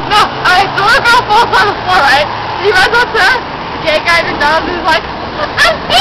No, alright, so the girl falls on the floor, right? He runs up to her, the gay guy who does is like, I'm